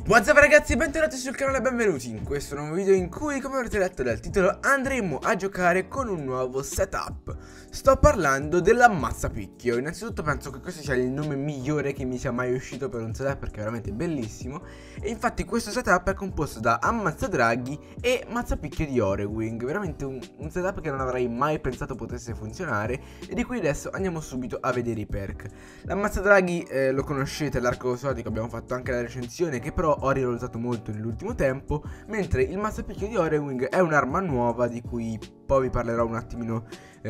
What's up ragazzi, bentornati sul canale e benvenuti in questo nuovo video in cui, come avrete letto dal titolo, andremo a giocare con un nuovo setup. Sto parlando dell'ammazzapicchio. Innanzitutto penso che questo sia il nome migliore che mi sia mai uscito per un setup, perché è veramente bellissimo. E infatti questo setup è composto da ammazzadraghi e mazzapicchio di Orewing. Veramente un setup che non avrei mai pensato potesse funzionare e di cui adesso andiamo subito a vedere i perk. L'ammazzadraghi lo conoscete, l'arco esotico, abbiamo fatto anche la recensione, che però ho rivalutato molto nell'ultimo tempo, mentre il mazzapicchio di Orewing è un'arma nuova di cui poi vi parlerò un attimino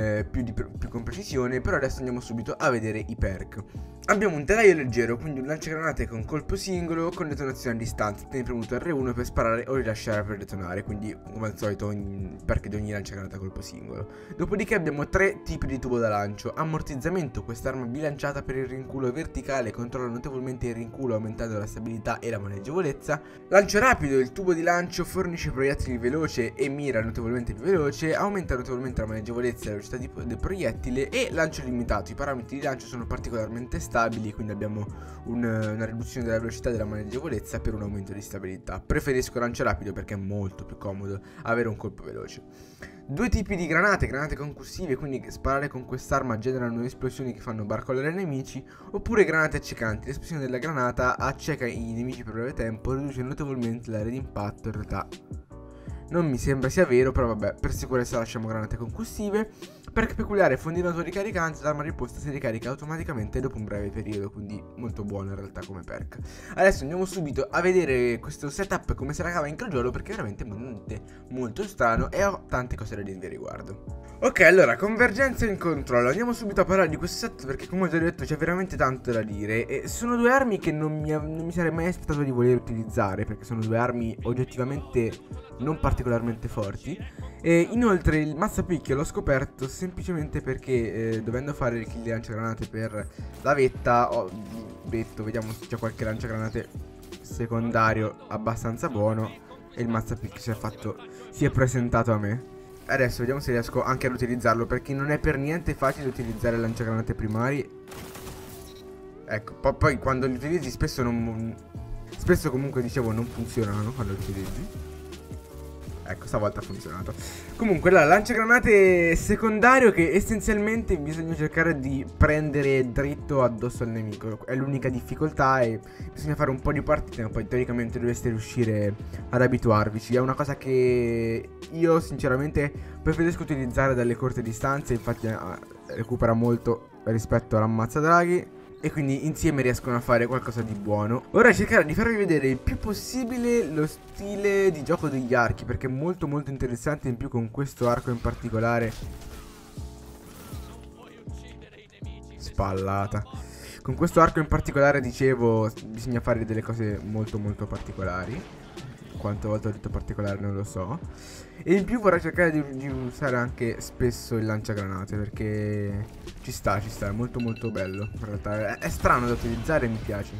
più con precisione. Però adesso andiamo subito a vedere i perk. Abbiamo un telaio leggero, quindi un lanciagranate con colpo singolo con detonazione a distanza. Tieni premuto R1 per sparare o rilasciare per detonare, quindi come al solito perk di ogni lanciagranate a colpo singolo. Dopodiché abbiamo tre tipi di tubo da lancio. Ammortizzamento, quest'arma bilanciata per il rinculo verticale controlla notevolmente il rinculo aumentando la stabilità e la maneggevolezza. Lancio rapido, il tubo di lancio fornisce proiettili veloce e mira notevolmente più veloce, aumenta notevolmente la maneggevolezza e la velocità del proiettile. E lancio limitato, i parametri di lancio sono particolarmente stabili, quindi abbiamo una riduzione della velocità e della maneggevolezza per un aumento di stabilità. Preferisco lancio rapido perché è molto più comodo avere un colpo veloce. Due tipi di granate concussive, quindi sparare con quest'arma generano esplosioni che fanno barcollare i nemici, oppure granate accecanti. L'esplosione della granata acceca i nemici per breve tempo, riduce notevolmente l'area di impatto. In realtà non mi sembra sia vero, però vabbè, per sicurezza lasciamo granate concussive. Perk peculiare, fondinato ricaricante, l'arma riposta si ricarica automaticamente dopo un breve periodo, quindi molto buono in realtà come perk. Adesso andiamo subito a vedere questo setup come se la cava in crogiolo, perché è veramente molto strano e ho tante cose da dirvi a riguardo. Ok, allora, convergenza in controllo. Andiamo subito a parlare di questo set perché, come ho già detto, c'è veramente tanto da dire. E sono due armi che non mi sarei mai aspettato di voler utilizzare, perché sono due armi oggettivamente non particolarmente forti. E inoltre il mazzapicchio l'ho scoperto semplicemente perché dovendo fare il kill di lanciagranate per la vetta ho detto vediamo se c'è qualche lanciagranate secondario abbastanza buono, e il mazzapicchio si è presentato a me. Adesso vediamo se riesco anche ad utilizzarlo, perché non è per niente facile utilizzare lanciagranate primari. Ecco, poi quando li utilizzi spesso comunque dicevo non funzionano quando li utilizzi. Ecco, stavolta ha funzionato. Comunque, la lanciagranate secondario che essenzialmente bisogna cercare di prendere dritto addosso al nemico. È l'unica difficoltà e bisogna fare un po' di partite, ma poi teoricamente dovreste riuscire ad abituarvici. È una cosa che io sinceramente preferisco utilizzare dalle corte distanze, infatti recupera molto rispetto all'ammazzadraghi. E quindi insieme riescono a fare qualcosa di buono. Ora cercherò di farvi vedere il più possibile lo stile di gioco degli archi, perché è molto interessante, in più con questo arco in particolare. Spallata. Con questo arco in particolare, dicevo, bisogna fare delle cose molto particolari. Quante volte ho detto particolare non lo so. E in più vorrei cercare di usare anche spesso il lanciagranate, perché ci sta, è molto bello. In realtà è strano da utilizzare e mi piace.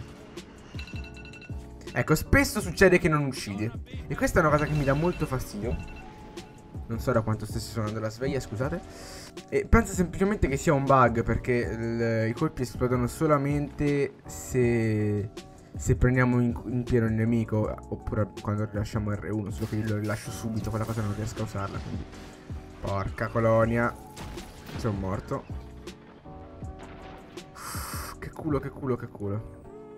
Ecco, spesso succede che non uccide, e questa è una cosa che mi dà molto fastidio. Non so da quanto stessi suonando la sveglia, scusate. E penso semplicemente che sia un bug, perché i colpi esplodono solamente se prendiamo in pieno il nemico, oppure quando rilasciamo R1, solo che io lo rilascio subito, quella cosa non riesco a usarla, quindi porca colonia. Sono morto. Che culo.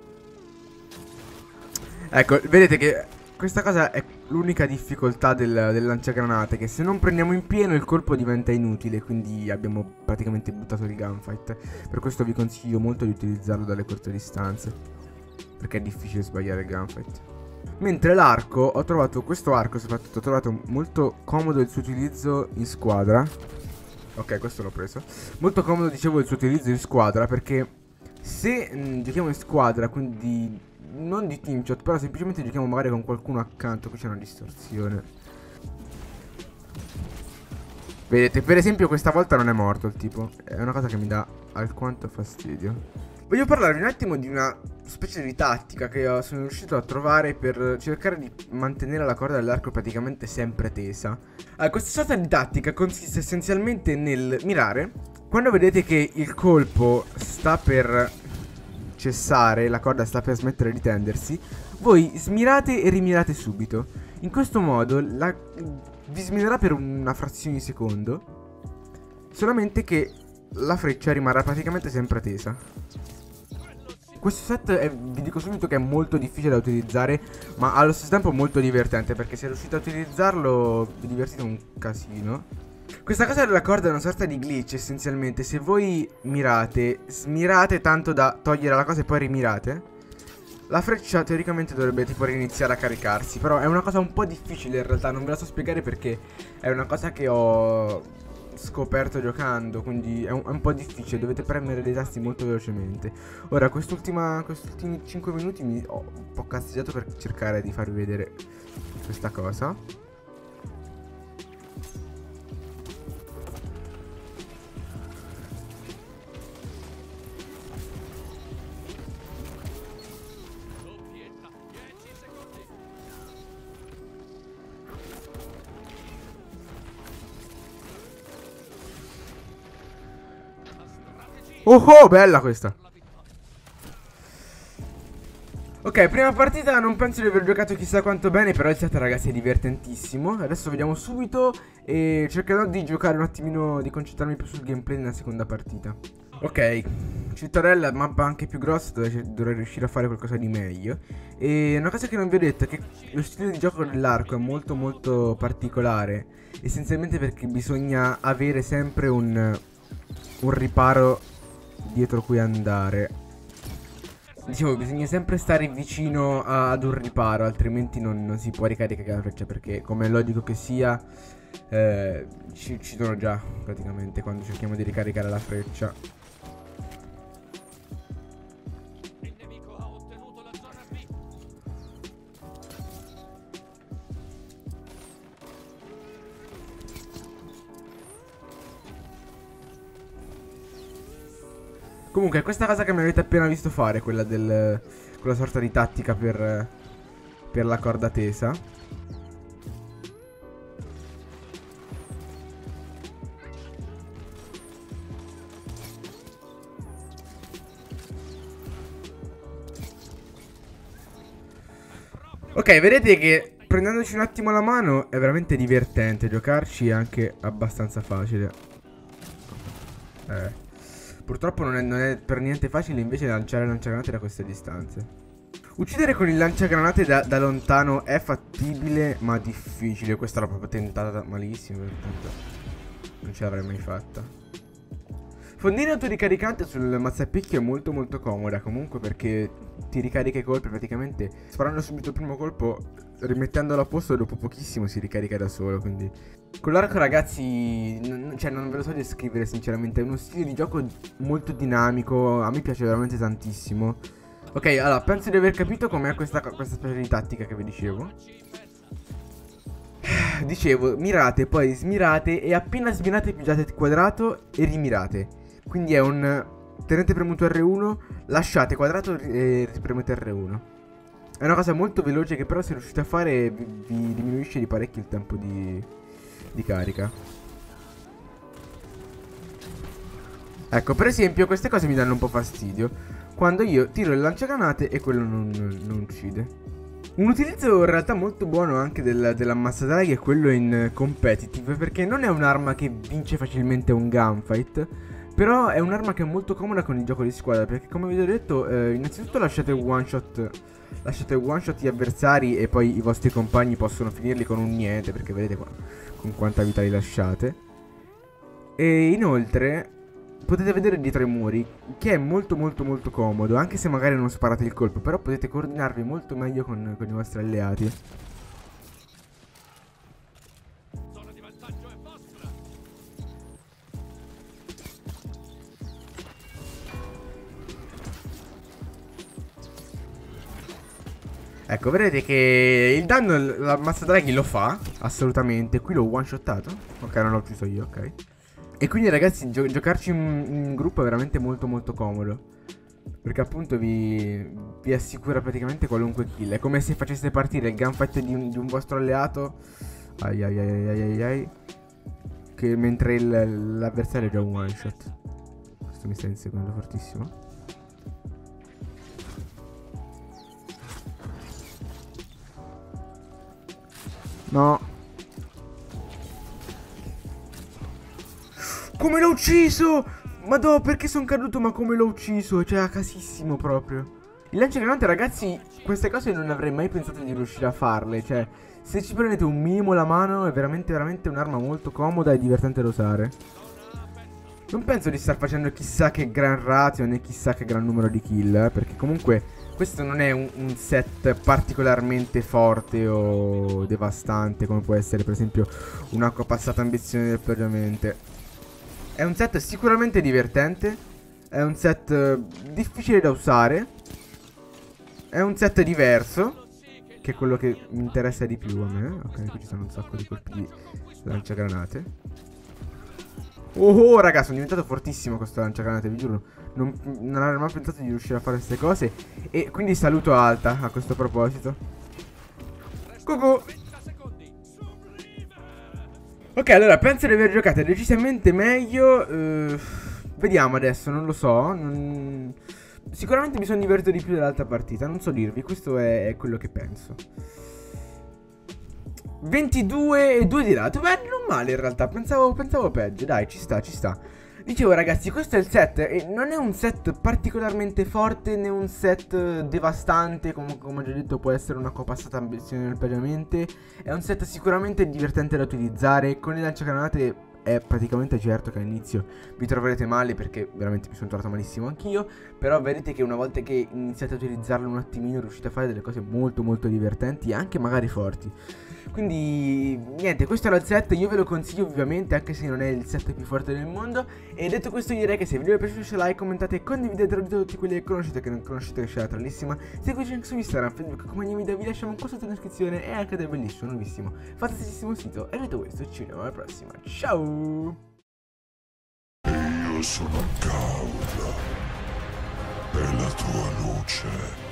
Ecco, vedete che questa cosa è l'unica difficoltà del lanciagranate, che se non prendiamo in pieno il colpo diventa inutile, quindi abbiamo praticamente buttato il gunfight. Per questo vi consiglio molto di utilizzarlo dalle corte distanze, perché è difficile sbagliare il gunfight. Mentre l'arco, ho trovato questo arco soprattutto, ho trovato molto comodo il suo utilizzo in squadra. Ok, questo l'ho preso. Molto comodo, dicevo, il suo utilizzo in squadra, perché se giochiamo in squadra, quindi non di team shot, però semplicemente giochiamo magari con qualcuno accanto, qui c'è una distorsione. Vedete, per esempio questa volta non è morto il tipo. È una cosa che mi dà alquanto fastidio. Voglio parlarvi un attimo di una specie di tattica che sono riuscito a trovare per cercare di mantenere la corda dell'arco praticamente sempre tesa. Questa sorta di tattica consiste essenzialmente nel mirare. Quando vedete che il colpo sta per cessare, la corda sta per smettere di tendersi, voi smirate e rimirate subito. In questo modo vi smirerà per una frazione di secondo, solamente che la freccia rimarrà praticamente sempre tesa. Questo set vi dico subito che è molto difficile da utilizzare, ma allo stesso tempo molto divertente, perché se riuscite a utilizzarlo vi divertite un casino. Questa cosa della corda è una sorta di glitch essenzialmente. Se voi mirate, smirate tanto da togliere la cosa e poi rimirate, la freccia teoricamente dovrebbe tipo riniziare a caricarsi. Però è una cosa un po' difficile in realtà, non ve la so spiegare perché è una cosa che ho scoperto giocando, quindi è un po' difficile, dovete premere dei tasti molto velocemente. Ora questi ultimi 5 minuti mi ho un po' castiggiato per cercare di farvi vedere questa cosa. Oh, bella questa. Ok, prima partita non penso di aver giocato chissà quanto bene, però il set ragazzi è divertentissimo. Adesso vediamo subito e cercherò di giocare un attimino, di concentrarmi più sul gameplay nella seconda partita. Ok, Cittadella, mappa anche più grossa, dovrei riuscire a fare qualcosa di meglio. E una cosa che non vi ho detto è che lo stile di gioco dell'arco è molto molto particolare, essenzialmente perché bisogna avere sempre un riparo dietro cui andare. Diciamo, bisogna sempre stare vicino ad un riparo, altrimenti non si può ricaricare la freccia, perché come è logico che sia ci uccidono già praticamente quando cerchiamo di ricaricare la freccia. Comunque, questa cosa che mi avete appena visto fare, quella sorta di tattica per la corda tesa. Ok, vedete che prendendoci un attimo la mano è veramente divertente. Giocarci è anche abbastanza facile. Purtroppo non è per niente facile invece lanciare lanciagranate da queste distanze. Uccidere con il lanciagranate da lontano è fattibile ma difficile. Questa l'ho proprio tentata malissimo, pertanto non ce l'avrei mai fatta. Fondina autoricaricante sul mazzapicchio è molto molto comoda comunque, perché ti ricarica i colpi praticamente sparando subito il primo colpo, rimettendolo a posto dopo pochissimo si ricarica da solo. Quindi con l'arco ragazzi cioè non ve lo so descrivere sinceramente, è uno stile di gioco molto dinamico, a me piace veramente tantissimo. Ok, allora penso di aver capito com'è questa specie di tattica che vi dicevo. Dicevo, mirate, poi smirate e appena smirate pigiate il quadrato e rimirate. Quindi è un tenete premuto R1, lasciate quadrato e premete R1. È una cosa molto veloce che però se riuscite a fare vi diminuisce di parecchio il tempo di carica. Ecco, per esempio queste cose mi danno un po' fastidio quando io tiro le lanciagranate e quello non uccide. Un utilizzo in realtà molto buono anche dell'ammazzadraghi è quello in competitive, perché non è un'arma che vince facilmente un gunfight, però è un'arma che è molto comoda con il gioco di squadra, perché come vi ho detto innanzitutto lasciate one shot gli avversari e poi i vostri compagni possono finirli con un niente, perché vedete qua con quanta vita li lasciate. E inoltre potete vedere dietro i muri, che è molto molto molto comodo, anche se magari non sparate il colpo, però potete coordinarvi molto meglio con i vostri alleati. Ecco, vedete che il danno l'ammazzadraghi lo fa, assolutamente. Qui l'ho one shottato. Ok, non l'ho ucciso io, ok. E quindi ragazzi giocarci in gruppo è veramente molto molto comodo, perché appunto vi assicura praticamente qualunque kill. È come se faceste partire il gunfight di un vostro alleato, ai ai ai ai ai ai, che mentre l'avversario è già un one shot. Questo mi sta inseguendo fortissimo. No. Come l'ho ucciso? Madò, perché sono caduto? Ma come l'ho ucciso? Cioè, a casissimo proprio. Il lanciagranate, ragazzi, queste cose non avrei mai pensato di riuscire a farle. Cioè, se ci prendete un minimo la mano, è veramente un'arma molto comoda e divertente da usare. Non penso di star facendo chissà che gran ratio né chissà che gran numero di kill, perché comunque questo non è un set particolarmente forte o devastante come può essere per esempio un'acqua passata ambizione del piagiamente. È un set sicuramente divertente, è un set difficile da usare, è un set diverso, che è quello che mi interessa di più a me. Ok, qui ci sono un sacco di colpi di lanciagranate. Oh, raga, sono diventato fortissimo questo lanciagranate, vi giuro. Non avrei mai pensato di riuscire a fare queste cose. E quindi saluto Alta a questo proposito. Cucù. Ok, allora, penso di aver giocato decisamente meglio. Vediamo adesso, non lo so. Sicuramente mi sono divertito di più dell'altra partita, non so dirvi, questo è quello che penso. 22 e 2 di lato. Beh, non male in realtà. Pensavo peggio. Dai, ci sta, ci sta. Dicevo, ragazzi, questo è il set. E non è un set particolarmente forte, né un set devastante. Come ho già detto, può essere una copassata ambizione nel piagiamente. È un set sicuramente divertente da utilizzare. Con le lanciagranate è praticamente certo che all'inizio vi troverete male, perché veramente mi sono trovato malissimo anch'io. Però vedete che una volta che iniziate a utilizzarlo un attimino riuscite a fare delle cose molto divertenti e anche magari forti. Quindi niente, questo era il set, io ve lo consiglio vivamente, anche se non è il set più forte del mondo. E detto questo, io direi che se il video vi è piaciuto lasciate like, commentate e condividete tutti quelli che conoscete, che non conoscete, che c'è trallissima. Seguiteci anche su Instagram, Facebook, come ogni video vi lasciamo un qua sotto in descrizione. E anche del bellissimo, nuovissimo, fantasticissimo sito. E detto questo, ci vediamo alla prossima, ciao! Io sono Gaul e la tua luce.